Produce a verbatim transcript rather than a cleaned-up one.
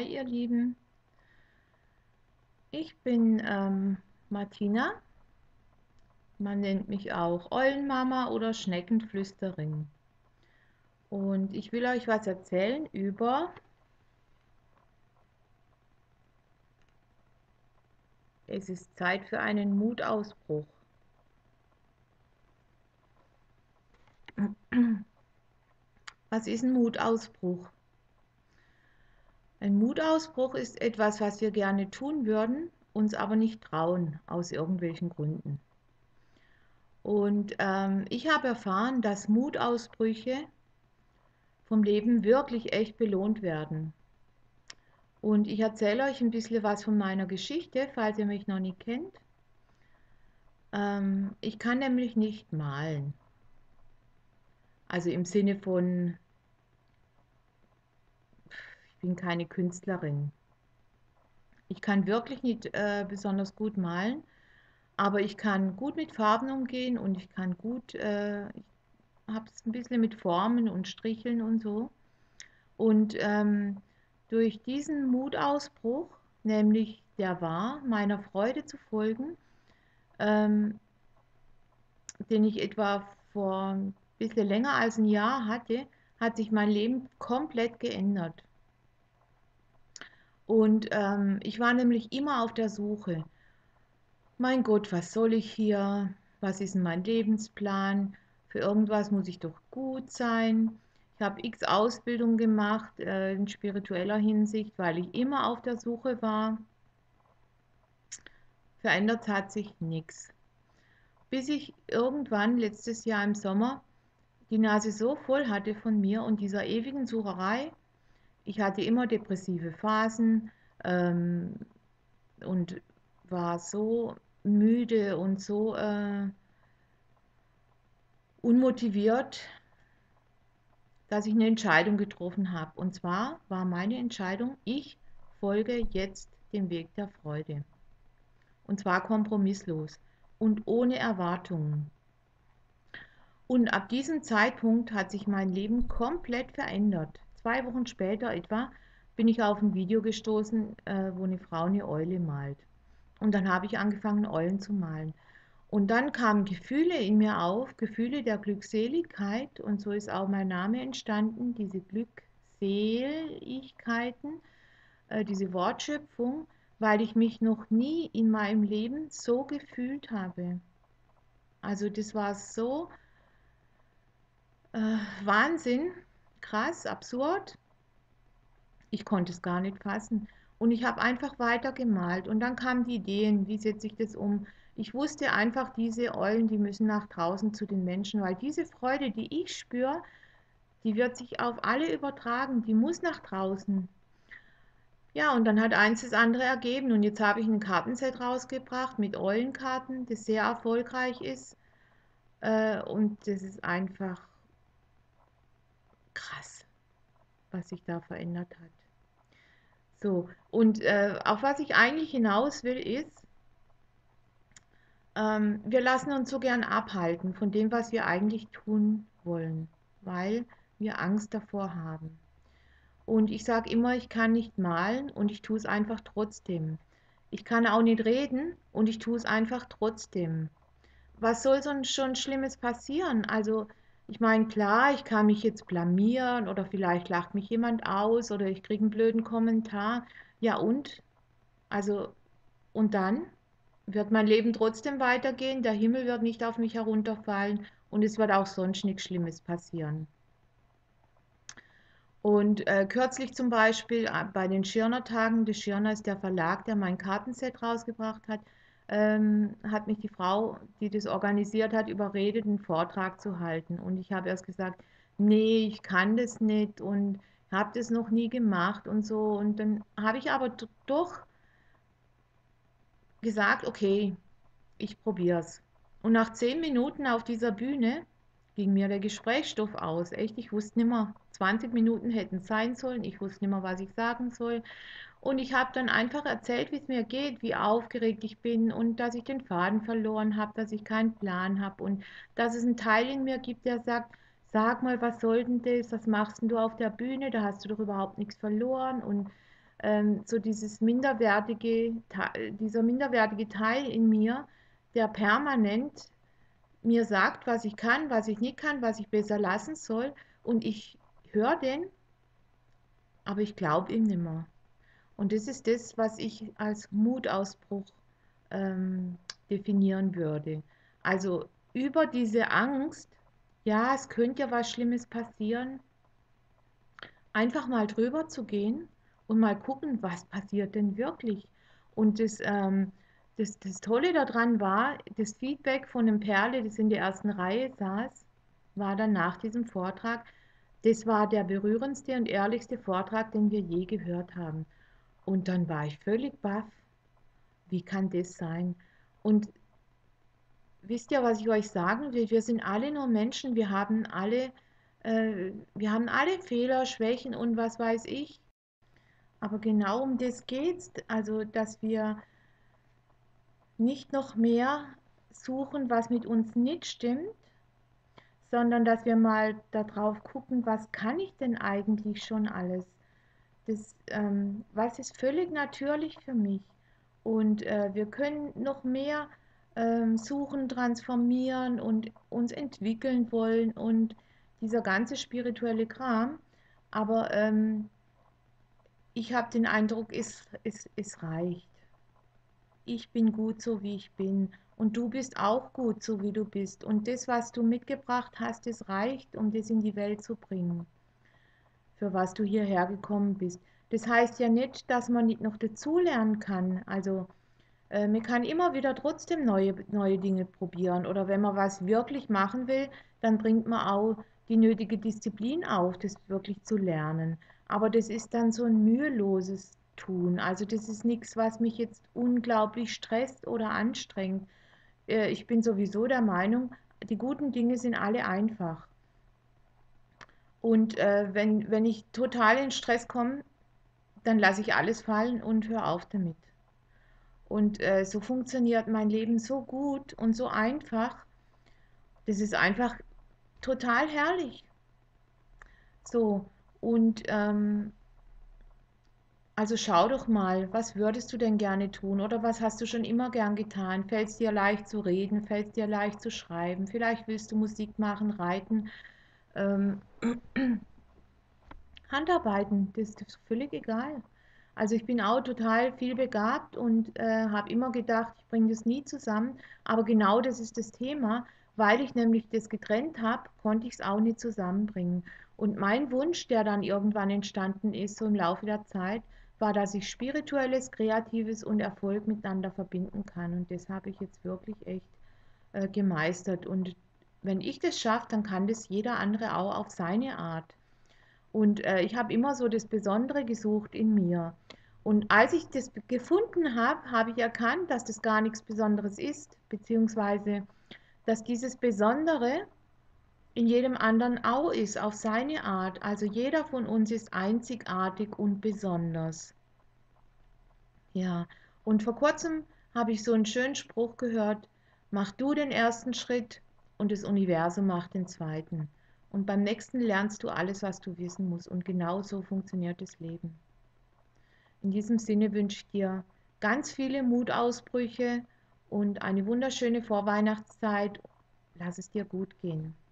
Hi ihr Lieben, ich bin ähm, Martina, man nennt mich auch Eulenmama oder Schneckenflüsterin und ich will euch was erzählen über, es ist Zeit für einen Mutausbruch. Was ist ein Mutausbruch? Ein Mutausbruch ist etwas, was wir gerne tun würden, uns aber nicht trauen, aus irgendwelchen Gründen. Und ähm, ich habe erfahren, dass Mutausbrüche vom Leben wirklich echt belohnt werden. Und ich erzähle euch ein bisschen was von meiner Geschichte, falls ihr mich noch nicht kennt. Ähm, ich kann nämlich nicht malen. Also im Sinne von, ich bin keine Künstlerin. Ich kann wirklich nicht äh, besonders gut malen, aber ich kann gut mit Farben umgehen und ich kann gut, äh, ich habe es ein bisschen mit Formen und Stricheln und so. Und ähm, durch diesen Mutausbruch, nämlich der war, meiner Freude zu folgen, ähm, den ich etwa vor ein bisschen länger als ein Jahr hatte, hat sich mein Leben komplett geändert. Und ähm, ich war nämlich immer auf der Suche. Mein Gott, was soll ich hier? Was ist denn mein Lebensplan? Für irgendwas muss ich doch gut sein. Ich habe x Ausbildungen gemacht äh, in spiritueller Hinsicht, weil ich immer auf der Suche war. Verändert hat sich nichts. Bis ich irgendwann letztes Jahr im Sommer die Nase so voll hatte von mir und dieser ewigen Sucherei. Ich hatte immer depressive Phasen ähm, und war so müde und so äh, unmotiviert, dass ich eine Entscheidung getroffen habe. Und zwar war meine Entscheidung, ich folge jetzt dem Weg der Freude. Und zwar kompromisslos und ohne Erwartungen. Und ab diesem Zeitpunkt hat sich mein Leben komplett verändert. Zwei Wochen später etwa bin ich auf ein Video gestoßen, äh, wo eine Frau eine Eule malt. Und dann habe ich angefangen, Eulen zu malen. Und dann kamen Gefühle in mir auf, Gefühle der Glückseligkeit. Und so ist auch mein Name entstanden, diese Glückseligkeiten, äh, diese Wortschöpfung, weil ich mich noch nie in meinem Leben so gefühlt habe. Also das war so Äh, Wahnsinn, krass, absurd. Ich konnte es gar nicht fassen. Und ich habe einfach weiter gemalt. Und dann kamen die Ideen, wie setze ich das um? Ich wusste einfach, diese Eulen, die müssen nach draußen zu den Menschen, weil diese Freude, die ich spüre, die wird sich auf alle übertragen, die muss nach draußen. Ja, und dann hat eins das andere ergeben. Und jetzt habe ich ein Kartenset rausgebracht mit Eulenkarten, das sehr erfolgreich ist. Äh, und das ist einfach krass, was sich da verändert hat. So, und äh, auf was ich eigentlich hinaus will, ist, ähm, wir lassen uns so gern abhalten von dem, was wir eigentlich tun wollen, weil wir Angst davor haben. Und ich sage immer, ich kann nicht malen und ich tue es einfach trotzdem. Ich kann auch nicht reden und ich tue es einfach trotzdem. Was soll sonst schon Schlimmes passieren? Also, ich meine, klar, ich kann mich jetzt blamieren oder vielleicht lacht mich jemand aus oder ich kriege einen blöden Kommentar. Ja, und? Also, und dann wird mein Leben trotzdem weitergehen, der Himmel wird nicht auf mich herunterfallen und es wird auch sonst nichts Schlimmes passieren. Und äh, kürzlich zum Beispiel äh, bei den Schirner Tagen, der Schirner ist der Verlag, der mein Kartenset rausgebracht hat, ähm, hat mich die Frau, die das organisiert hat, überredet, einen Vortrag zu halten. Und ich habe erst gesagt, nee, ich kann das nicht und habe das noch nie gemacht und so. Und dann habe ich aber doch gesagt, okay, ich probiere es. Und nach zehn Minuten auf dieser Bühne ging mir der Gesprächsstoff aus. Echt, ich wusste nicht mehr, zwanzig Minuten hätten es sein sollen. Ich wusste nicht mehr, was ich sagen soll. Und ich habe dann einfach erzählt, wie es mir geht, wie aufgeregt ich bin und dass ich den Faden verloren habe, dass ich keinen Plan habe und dass es einen Teil in mir gibt, der sagt, sag mal, was soll denn das? Was machst denn du auf der Bühne? Da hast du doch überhaupt nichts verloren. Und ähm, so dieses minderwertige, dieser minderwertige Teil in mir, der permanent mir sagt, was ich kann, was ich nicht kann, was ich besser lassen soll. Und ich höre den, aber ich glaube ihm nicht mehr. Und das ist das, was ich als Mutausbruch ähm, definieren würde. Also über diese Angst, ja, es könnte ja was Schlimmes passieren, einfach mal drüber zu gehen und mal gucken, was passiert denn wirklich. Und das, ähm, das, das Tolle daran war, das Feedback von einem Perle, das in der ersten Reihe saß, war dann nach diesem Vortrag, das war der berührendste und ehrlichste Vortrag, den wir je gehört haben. Und dann war ich völlig baff. Wie kann das sein? Und wisst ihr, was ich euch sagen will? Wir sind alle nur Menschen, wir haben alle, äh, wir haben alle Fehler, Schwächen und was weiß ich. Aber genau um das geht's, also dass wir nicht noch mehr suchen, was mit uns nicht stimmt, sondern dass wir mal darauf gucken, was kann ich denn eigentlich schon alles? Das, ähm, was ist völlig natürlich für mich? Und äh, wir können noch mehr ähm, suchen, transformieren und uns entwickeln wollen und dieser ganze spirituelle Kram. Aber ähm, ich habe den Eindruck, es, es, es reicht. Ich bin gut so, wie ich bin. Und du bist auch gut so, wie du bist. Und das, was du mitgebracht hast, das reicht, um das in die Welt zu bringen, für was du hierher gekommen bist. Das heißt ja nicht, dass man nicht noch dazulernen kann. Also äh, man kann immer wieder trotzdem neue, neue Dinge probieren. Oder wenn man was wirklich machen will, dann bringt man auch die nötige Disziplin auf, das wirklich zu lernen. Aber das ist dann so ein müheloses Tun. Also das ist nichts, was mich jetzt unglaublich stresst oder anstrengt. Äh, ich bin sowieso der Meinung, die guten Dinge sind alle einfach. Und äh, wenn, wenn ich total in Stress komme, dann lasse ich alles fallen und höre auf damit. Und äh, so funktioniert mein Leben so gut und so einfach. Das ist einfach total herrlich. So, und ähm, also schau doch mal, was würdest du denn gerne tun oder was hast du schon immer gern getan? Fällt es dir leicht zu reden? Fällt es dir leicht zu schreiben? Vielleicht willst du Musik machen, reiten, ähm, Handarbeiten, das ist völlig egal. Also ich bin auch total viel begabt und äh, habe immer gedacht, ich bringe das nie zusammen. Aber genau das ist das Thema, weil ich nämlich das getrennt habe, konnte ich es auch nicht zusammenbringen. Und mein Wunsch, der dann irgendwann entstanden ist, so im Laufe der Zeit, war, dass ich Spirituelles, Kreatives und Erfolg miteinander verbinden kann. Und das habe ich jetzt wirklich echt äh, gemeistert. Und wenn ich das schaffe, dann kann das jeder andere auch auf seine Art. Und äh, ich habe immer so das Besondere gesucht in mir. Und als ich das gefunden habe, habe ich erkannt, dass das gar nichts Besonderes ist, beziehungsweise dass dieses Besondere in jedem anderen auch ist, auf seine Art. Also jeder von uns ist einzigartig und besonders. Ja, und vor kurzem habe ich so einen schönen Spruch gehört: Mach du den ersten Schritt und das Universum macht den zweiten. Und beim nächsten lernst du alles, was du wissen musst. Und genau so funktioniert das Leben. In diesem Sinne wünsche ich dir ganz viele Mutausbrüche und eine wunderschöne Vorweihnachtszeit. Lass es dir gut gehen.